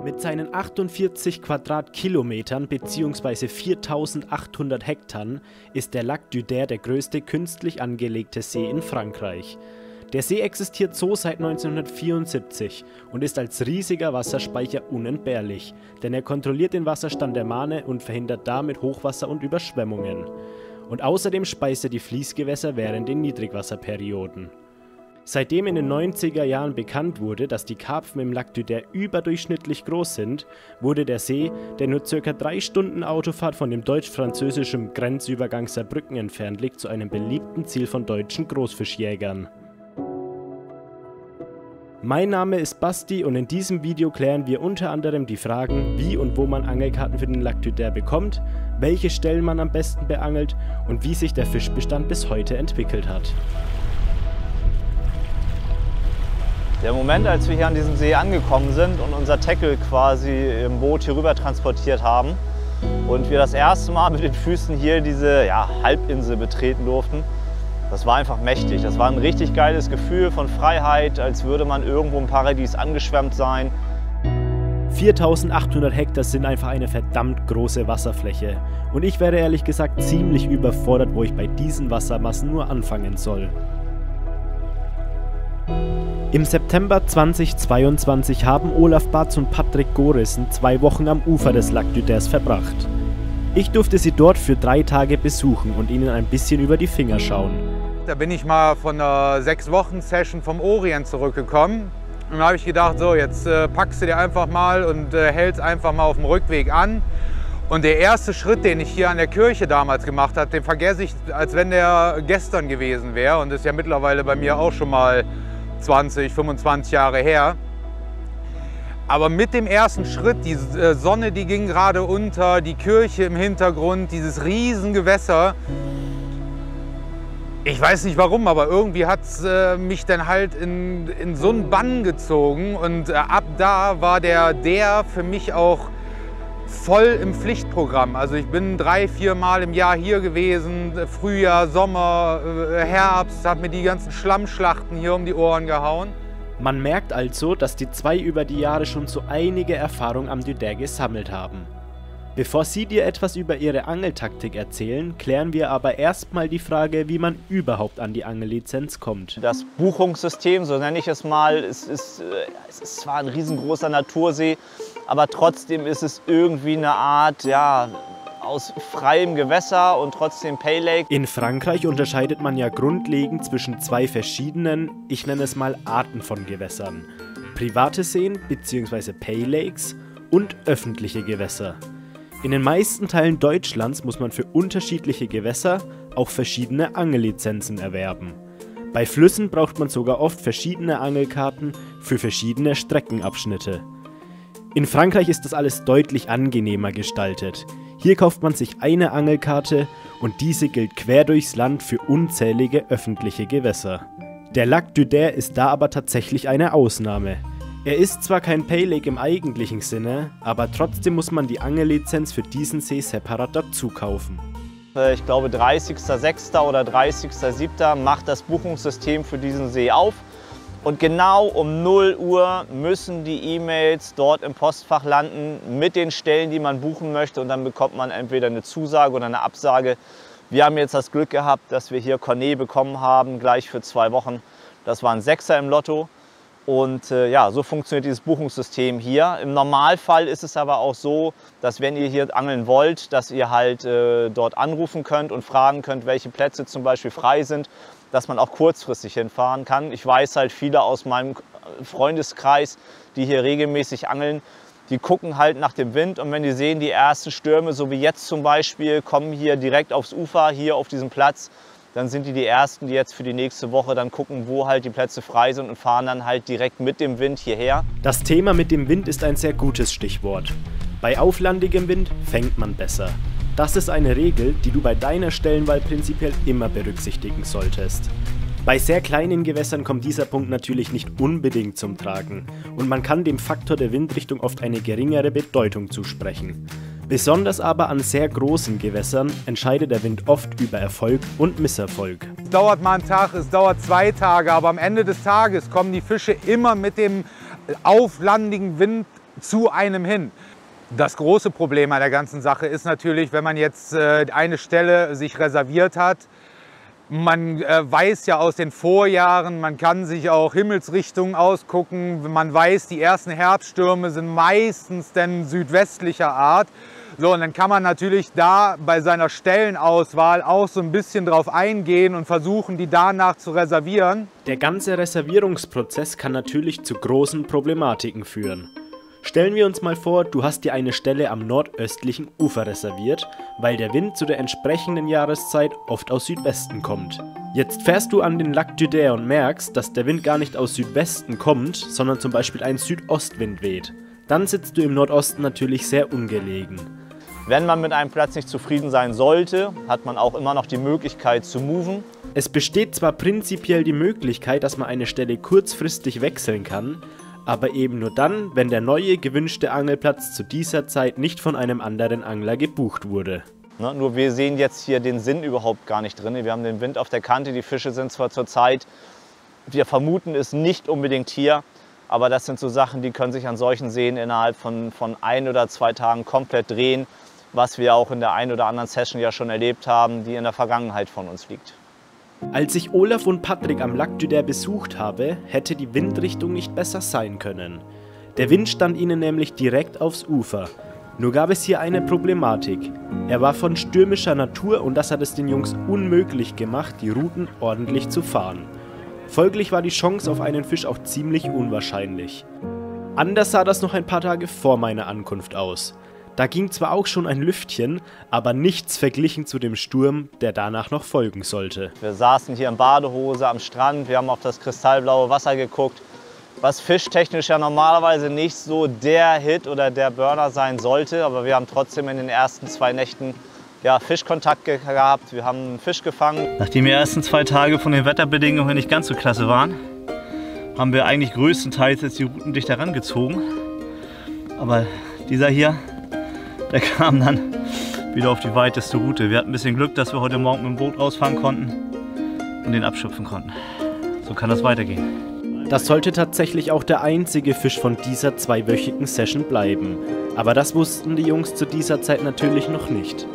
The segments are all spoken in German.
Mit seinen 48 Quadratkilometern bzw. 4.800 Hektar ist der Lac d'Uder der größte künstlich angelegte See in Frankreich. Der See existiert so seit 1974 und ist als riesiger Wasserspeicher unentbehrlich, denn er kontrolliert den Wasserstand der Marne und verhindert damit Hochwasser und Überschwemmungen. Und außerdem speist er die Fließgewässer während den Niedrigwasserperioden. Seitdem in den 90er Jahren bekannt wurde, dass die Karpfen im Lac d'Uder überdurchschnittlich groß sind, wurde der See, der nur ca. 3 Stunden Autofahrt von dem deutsch-französischen Grenzübergang Saarbrücken entfernt liegt, zu einem beliebten Ziel von deutschen Großfischjägern. Mein Name ist Basti und in diesem Video klären wir unter anderem die Fragen, wie und wo man Angelkarten für den Lac d'Uder bekommt, welche Stellen man am besten beangelt und wie sich der Fischbestand bis heute entwickelt hat. Der Moment, als wir hier an diesem See angekommen sind und unser Tackle quasi im Boot hier rüber transportiert haben und wir das erste Mal mit den Füßen hier diese Halbinsel betreten durften, das war einfach mächtig. Das war ein richtig geiles Gefühl von Freiheit, als würde man irgendwo im Paradies angeschwemmt sein. 4.800 Hektar sind einfach eine verdammt große Wasserfläche und ich wäre ehrlich gesagt ziemlich überfordert, wo ich bei diesen Wassermassen nur anfangen soll. Im September 2022 haben Olaf Batz und Patrick Gorissen 2 Wochen am Ufer des Lac d'Uders verbracht. Ich durfte sie dort für 3 Tage besuchen und ihnen ein bisschen über die Finger schauen. Da bin ich mal von einer 6-Wochen-Session vom Orient zurückgekommen. Und da habe ich gedacht, so jetzt packst du dir einfach mal und hältst einfach mal auf dem Rückweg an. Und der erste Schritt, den ich hier an der Kirche damals gemacht habe, den vergesse ich, als wenn der gestern gewesen wäre. Und das ist ja mittlerweile bei mir auch schon mal 20, 25 Jahre her. Aber mit dem ersten Schritt, die Sonne, die ging gerade unter, die Kirche im Hintergrund, dieses Riesengewässer. Ich weiß nicht warum, aber irgendwie hat es mich dann halt in so einen Bann gezogen. Und ab da war der für mich auch voll im Pflichtprogramm. Also ich bin 3, 4 Mal im Jahr hier gewesen, Frühjahr, Sommer, Herbst, habe mir die ganzen Schlammschlachten hier um die Ohren gehauen. Man merkt also, dass die 2 über die Jahre schon so einige Erfahrung am d'Uder gesammelt haben. Bevor sie dir etwas über ihre Angeltaktik erzählen, klären wir aber erstmal die Frage, wie man überhaupt an die Angellizenz kommt. Das Buchungssystem, so nenne ich es mal, es ist zwar ein riesengroßer Natursee, aber trotzdem ist es irgendwie eine Art, aus freiem Gewässer und trotzdem Pay Lake. In Frankreich unterscheidet man ja grundlegend zwischen 2 verschiedenen, ich nenne es mal Arten von Gewässern. Private Seen bzw. Pay Lakes und öffentliche Gewässer. In den meisten Teilen Deutschlands muss man für unterschiedliche Gewässer auch verschiedene Angellizenzen erwerben. Bei Flüssen braucht man sogar oft verschiedene Angelkarten für verschiedene Streckenabschnitte. In Frankreich ist das alles deutlich angenehmer gestaltet. Hier kauft man sich eine Angelkarte und diese gilt quer durchs Land für unzählige öffentliche Gewässer. Der Lac d'Uder ist da aber tatsächlich eine Ausnahme. Er ist zwar kein Pay Lake im eigentlichen Sinne, aber trotzdem muss man die Angellizenz für diesen See separat dazu kaufen. Ich glaube 30.06. oder 30.07. macht das Buchungssystem für diesen See auf. Und genau um 0 Uhr müssen die E-Mails dort im Postfach landen mit den Stellen, die man buchen möchte. Und dann bekommt man entweder eine Zusage oder eine Absage. Wir haben jetzt das Glück gehabt, dass wir hier Cornet bekommen haben, gleich für 2 Wochen. Das waren 6er im Lotto. Und so funktioniert dieses Buchungssystem hier. Im Normalfall ist es aber auch so, dass wenn ihr hier angeln wollt, dass ihr halt dort anrufen könnt und fragen könnt, welche Plätze zum Beispiel frei sind, dass man auch kurzfristig hinfahren kann. Ich weiß halt, viele aus meinem Freundeskreis, die hier regelmäßig angeln, die gucken halt nach dem Wind und wenn die sehen, die ersten Stürme, so wie jetzt zum Beispiel, kommen hier direkt aufs Ufer, hier auf diesem Platz, dann sind die Ersten, die jetzt für die nächste Woche dann gucken, wo halt die Plätze frei sind und fahren dann halt direkt mit dem Wind hierher. Das Thema mit dem Wind ist ein sehr gutes Stichwort. Bei auflandigem Wind fängt man besser. Das ist eine Regel, die du bei deiner Stellenwahl prinzipiell immer berücksichtigen solltest. Bei sehr kleinen Gewässern kommt dieser Punkt natürlich nicht unbedingt zum Tragen und man kann dem Faktor der Windrichtung oft eine geringere Bedeutung zusprechen. Besonders aber an sehr großen Gewässern entscheidet der Wind oft über Erfolg und Misserfolg. Es dauert mal einen Tag, es dauert 2 Tage, aber am Ende des Tages kommen die Fische immer mit dem auflandigen Wind zu einem hin. Das große Problem an der ganzen Sache ist natürlich, wenn man jetzt eine Stelle sich reserviert hat, man weiß ja aus den Vorjahren, man kann sich auch Himmelsrichtungen ausgucken, man weiß, die ersten Herbststürme sind meistens denn südwestlicher Art. So, und dann kann man natürlich da bei seiner Stellenauswahl auch so ein bisschen drauf eingehen und versuchen, die danach zu reservieren. Der ganze Reservierungsprozess kann natürlich zu großen Problematiken führen. Stellen wir uns mal vor, du hast dir eine Stelle am nordöstlichen Ufer reserviert, weil der Wind zu der entsprechenden Jahreszeit oft aus Südwesten kommt. Jetzt fährst du an den Lac d'Uder und merkst, dass der Wind gar nicht aus Südwesten kommt, sondern zum Beispiel ein Südostwind weht. Dann sitzt du im Nordosten natürlich sehr ungelegen. Wenn man mit einem Platz nicht zufrieden sein sollte, hat man auch immer noch die Möglichkeit zu moven. Es besteht zwar prinzipiell die Möglichkeit, dass man eine Stelle kurzfristig wechseln kann, aber eben nur dann, wenn der neue gewünschte Angelplatz zu dieser Zeit nicht von einem anderen Angler gebucht wurde. Nur wir sehen jetzt hier den Sinn überhaupt gar nicht drin. Wir haben den Wind auf der Kante, die Fische sind zwar zurzeit, wir vermuten es nicht unbedingt hier, aber das sind so Sachen, die können sich an solchen Seen innerhalb von 1 oder 2 Tagen komplett drehen, was wir auch in der einen oder anderen Session ja schon erlebt haben, die in der Vergangenheit von uns liegt. Als ich Olaf und Patrick am Lac d'Uder besucht habe, hätte die Windrichtung nicht besser sein können. Der Wind stand ihnen nämlich direkt aufs Ufer. Nur gab es hier eine Problematik. Er war von stürmischer Natur und das hat es den Jungs unmöglich gemacht, die Routen ordentlich zu fahren. Folglich war die Chance auf einen Fisch auch ziemlich unwahrscheinlich. Anders sah das noch ein paar Tage vor meiner Ankunft aus. Da ging zwar auch schon ein Lüftchen, aber nichts verglichen zu dem Sturm, der danach noch folgen sollte. Wir saßen hier in Badehose am Strand, wir haben auf das kristallblaue Wasser geguckt, was fischtechnisch ja normalerweise nicht so der Hit oder der Burner sein sollte, aber wir haben trotzdem in den ersten 2 Nächten Fischkontakt gehabt, wir haben einen Fisch gefangen. Nachdem die ersten 2 Tage von den Wetterbedingungen nicht ganz so klasse waren, haben wir eigentlich größtenteils jetzt die Routen dicht herangezogen, aber dieser hier, der kam dann wieder auf die weiteste Route. Wir hatten ein bisschen Glück, dass wir heute Morgen mit dem Boot rausfahren konnten und den abschöpfen konnten. So kann das weitergehen. Das sollte tatsächlich auch der einzige Fisch von dieser 2-wöchigen Session bleiben. Aber das wussten die Jungs zu dieser Zeit natürlich noch nicht.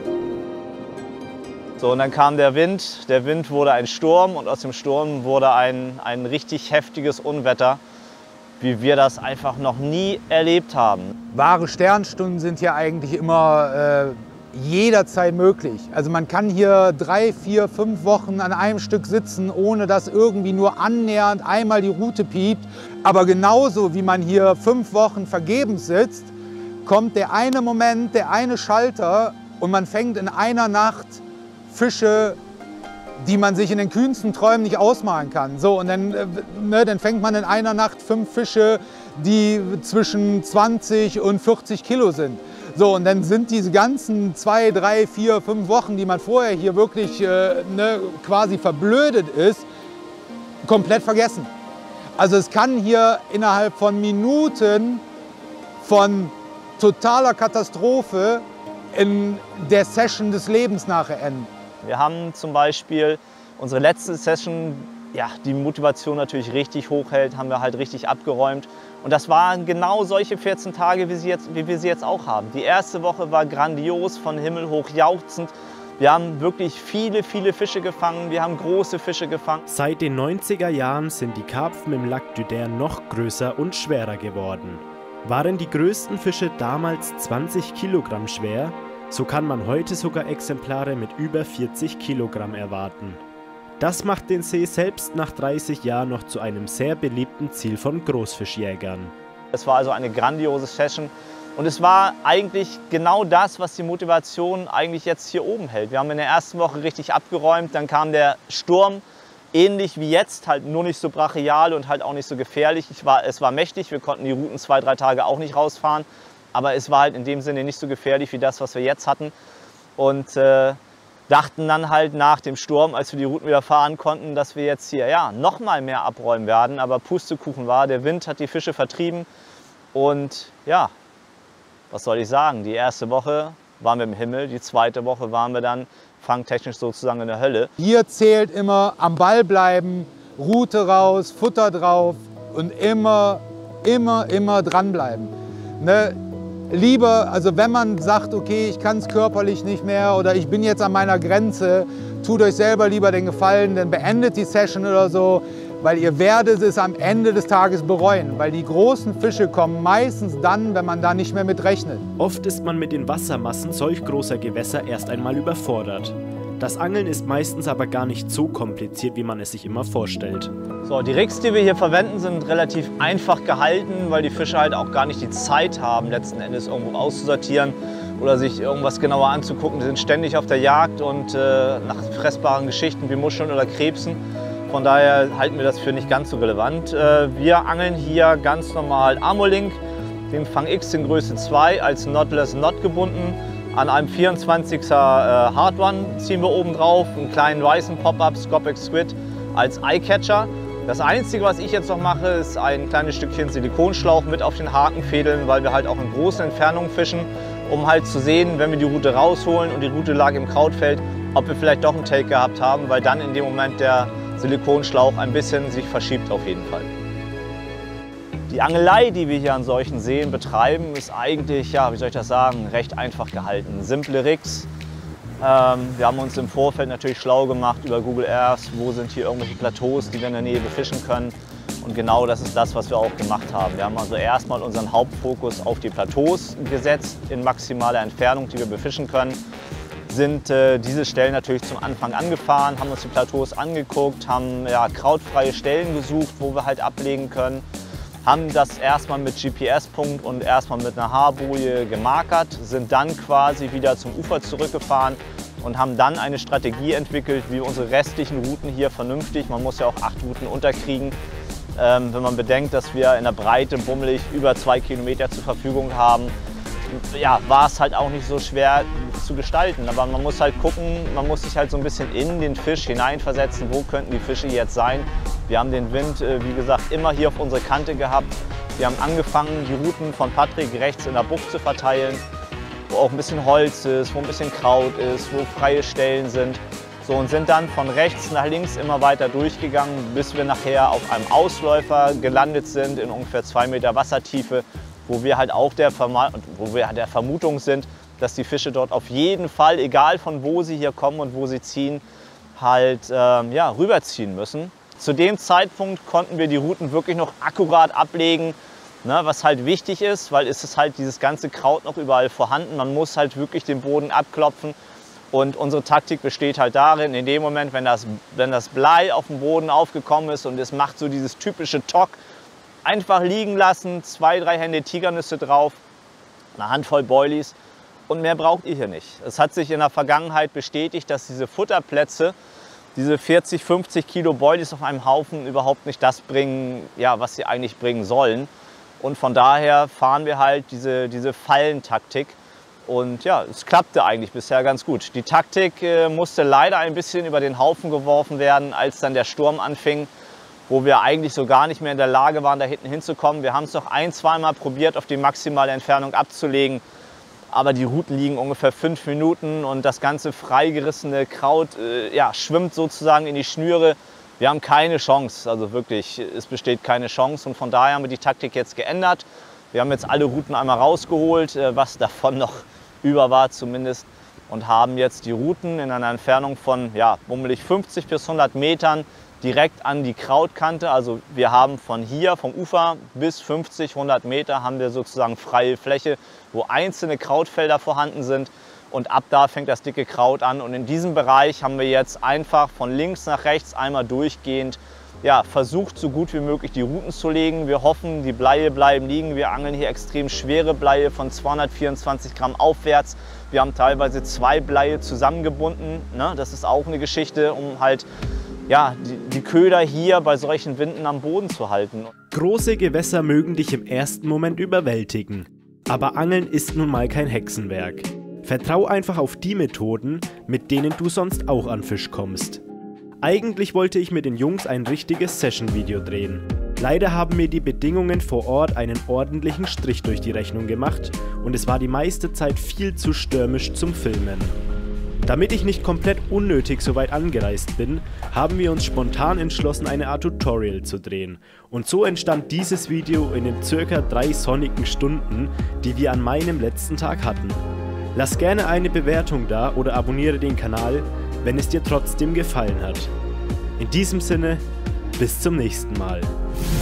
So, und dann kam der Wind. Der Wind wurde ein Sturm und aus dem Sturm wurde ein richtig heftiges Unwetter, wie wir das einfach noch nie erlebt haben. Wahre Sternstunden sind hier eigentlich immer jederzeit möglich. Also man kann hier 3, 4, 5 Wochen an einem Stück sitzen, ohne dass irgendwie nur annähernd einmal die Route piept. Aber genauso wie man hier 5 Wochen vergebens sitzt, kommt der eine Moment, der eine Schalter und man fängt in einer Nacht Fische, die man sich in den kühnsten Träumen nicht ausmalen kann. So, und dann fängt man in einer Nacht 5 Fische, die zwischen 20 und 40 Kilo sind. So, und dann sind diese ganzen 2, 3, 4, 5 Wochen, die man vorher hier wirklich quasi verblödet ist, komplett vergessen. Also es kann hier innerhalb von Minuten von totaler Katastrophe in der Session des Lebens nachher enden. Wir haben zum Beispiel unsere letzte Session, die Motivation natürlich richtig hoch hält, haben wir halt richtig abgeräumt. Und das waren genau solche 14 Tage, wie wir sie jetzt auch haben. Die erste Woche war grandios, von Himmel hoch jauchzend. Wir haben wirklich viele, viele Fische gefangen, wir haben große Fische gefangen. Seit den 90er Jahren sind die Karpfen im Lac d'Uder noch größer und schwerer geworden. Waren die größten Fische damals 20 Kilogramm schwer, so kann man heute sogar Exemplare mit über 40 Kilogramm erwarten. Das macht den See selbst nach 30 Jahren noch zu einem sehr beliebten Ziel von Großfischjägern. Es war also eine grandiose Session und es war eigentlich genau das, was die Motivation eigentlich jetzt hier oben hält. Wir haben in der ersten Woche richtig abgeräumt, dann kam der Sturm, ähnlich wie jetzt, halt nur nicht so brachial und halt auch nicht so gefährlich. Es war mächtig, wir konnten die Routen 2, 3 Tage auch nicht rausfahren. Aber es war halt in dem Sinne nicht so gefährlich wie das, was wir jetzt hatten. Und dachten dann halt nach dem Sturm, als wir die Routen wieder fahren konnten, dass wir jetzt hier noch mal mehr abräumen werden. Aber Pustekuchen war, der Wind hat die Fische vertrieben. Und was soll ich sagen, die erste Woche waren wir im Himmel, die zweite Woche waren wir dann fangtechnisch sozusagen in der Hölle. Hier zählt immer am Ball bleiben, Route raus, Futter drauf und immer dranbleiben. Ne? Lieber, also wenn man sagt, okay, ich kann es körperlich nicht mehr oder ich bin jetzt an meiner Grenze, tut euch selber lieber den Gefallen, dann beendet die Session oder so, weil ihr werdet es am Ende des Tages bereuen, weil die großen Fische kommen meistens dann, wenn man da nicht mehr mit rechnet. Oft ist man mit den Wassermassen solch großer Gewässer erst einmal überfordert. Das Angeln ist meistens aber gar nicht so kompliziert, wie man es sich immer vorstellt. So, die Rigs, die wir hier verwenden, sind relativ einfach gehalten, weil die Fische halt auch gar nicht die Zeit haben, letzten Endes irgendwo auszusortieren oder sich irgendwas genauer anzugucken. Die sind ständig auf der Jagd und nach fressbaren Geschichten wie Muscheln oder Krebsen. Von daher halten wir das für nicht ganz so relevant. Wir angeln hier ganz normal Amolink, den Fang X in Größe 2 als Knotless Knot gebunden. An einem 24er Hard One ziehen wir oben drauf einen kleinen weißen Pop-Up Scopic Squid als Eyecatcher. Das Einzige, was ich jetzt noch mache, ist ein kleines Stückchen Silikonschlauch mit auf den Haken fädeln, weil wir halt auch in großen Entfernungen fischen, um halt zu sehen, wenn wir die Rute rausholen und die Rute lag im Krautfeld, ob wir vielleicht doch einen Take gehabt haben, weil dann in dem Moment der Silikonschlauch ein bisschen sich verschiebt auf jeden Fall. Die Angelei, die wir hier an solchen Seen betreiben, ist eigentlich, ja, wie soll ich das sagen, recht einfach gehalten. Simple Rigs. Wir haben uns im Vorfeld natürlich schlau gemacht über Google Earth, wo sind hier irgendwelche Plateaus, die wir in der Nähe befischen können. Und genau das ist das, was wir auch gemacht haben. Wir haben also erstmal unseren Hauptfokus auf die Plateaus gesetzt, in maximaler Entfernung, die wir befischen können. Sind diese Stellen natürlich zum Anfang angefahren, haben uns die Plateaus angeguckt, haben ja, krautfreie Stellen gesucht, wo wir halt ablegen können. Haben das erstmal mit GPS-Punkt und erstmal mit einer Haarboje gemarkert, sind dann quasi wieder zum Ufer zurückgefahren und haben dann eine Strategie entwickelt, wie unsere restlichen Routen hier vernünftig, man muss ja auch 8 Routen unterkriegen, wenn man bedenkt, dass wir in der Breite bummelig über 2 Kilometer zur Verfügung haben, ja, war es halt auch nicht so schwer zu gestalten. Aber man muss halt gucken, man muss sich halt so ein bisschen in den Fisch hineinversetzen, wo könnten die Fische jetzt sein. Wir haben den Wind, wie gesagt, immer hier auf unsere Kante gehabt. Wir haben angefangen, die Routen von Patrick rechts in der Bucht zu verteilen, wo auch ein bisschen Holz ist, wo ein bisschen Kraut ist, wo freie Stellen sind. So, und sind dann von rechts nach links immer weiter durchgegangen, bis wir nachher auf einem Ausläufer gelandet sind in ungefähr 2 Meter Wassertiefe, wo wir halt auch der Vermutung sind, dass die Fische dort auf jeden Fall, egal von wo sie hier kommen und wo sie ziehen, halt ja, rüberziehen müssen. Zu dem Zeitpunkt konnten wir die Routen wirklich noch akkurat ablegen, ne, was halt wichtig ist, weil es ist halt dieses ganze Kraut noch überall vorhanden. Man muss halt wirklich den Boden abklopfen. Und unsere Taktik besteht halt darin, in dem Moment, wenn das Blei auf dem Boden aufgekommen ist und es macht so dieses typische Tock, einfach liegen lassen, 2, 3 Hände Tigernüsse drauf, eine Handvoll Boilies und mehr braucht ihr hier nicht. Es hat sich in der Vergangenheit bestätigt, dass diese Futterplätze, diese 40, 50 Kilo Boilies auf einem Haufen überhaupt nicht das bringen, ja, was sie eigentlich bringen sollen. Und von daher fahren wir halt diese Fallentaktik. Und ja, es klappte eigentlich bisher ganz gut. Die Taktik musste leider ein bisschen über den Haufen geworfen werden, als dann der Sturm anfing, wo wir eigentlich so gar nicht mehr in der Lage waren, da hinten hinzukommen. Wir haben es noch 1-, 2 Mal probiert, auf die maximale Entfernung abzulegen. Aber die Routen liegen ungefähr 5 Minuten und das ganze freigerissene Kraut ja, schwimmt sozusagen in die Schnüre. Wir haben keine Chance, also wirklich, es besteht keine Chance. Und von daher haben wir die Taktik jetzt geändert. Wir haben jetzt alle Routen einmal rausgeholt, was davon noch über war zumindest. Und haben jetzt die Routen in einer Entfernung von ja, bummelig 50 bis 100 Metern direkt an die Krautkante. Also wir haben von hier, vom Ufer bis 50, 100 Meter haben wir sozusagen freie Fläche, wo einzelne Krautfelder vorhanden sind. Und ab da fängt das dicke Kraut an. Und in diesem Bereich haben wir jetzt einfach von links nach rechts einmal durchgehend ja, versucht, so gut wie möglich die Routen zu legen. Wir hoffen, die Bleie bleiben liegen. Wir angeln hier extrem schwere Bleie von 224 Gramm aufwärts. Wir haben teilweise 2 Bleie zusammengebunden. Ne? Das ist auch eine Geschichte, um halt ja, die Köder hier bei solchen Winden am Boden zu halten. Große Gewässer mögen dich im ersten Moment überwältigen. Aber Angeln ist nun mal kein Hexenwerk. Vertrau einfach auf die Methoden, mit denen du sonst auch an Fisch kommst. Eigentlich wollte ich mit den Jungs ein richtiges Session-Video drehen. Leider haben mir die Bedingungen vor Ort einen ordentlichen Strich durch die Rechnung gemacht und es war die meiste Zeit viel zu stürmisch zum Filmen. Damit ich nicht komplett unnötig so weit angereist bin, haben wir uns spontan entschlossen, eine Art Tutorial zu drehen. Und so entstand dieses Video in den ca. 3 sonnigen Stunden, die wir an meinem letzten Tag hatten. Lass gerne eine Bewertung da oder abonniere den Kanal, wenn es dir trotzdem gefallen hat. In diesem Sinne, bis zum nächsten Mal.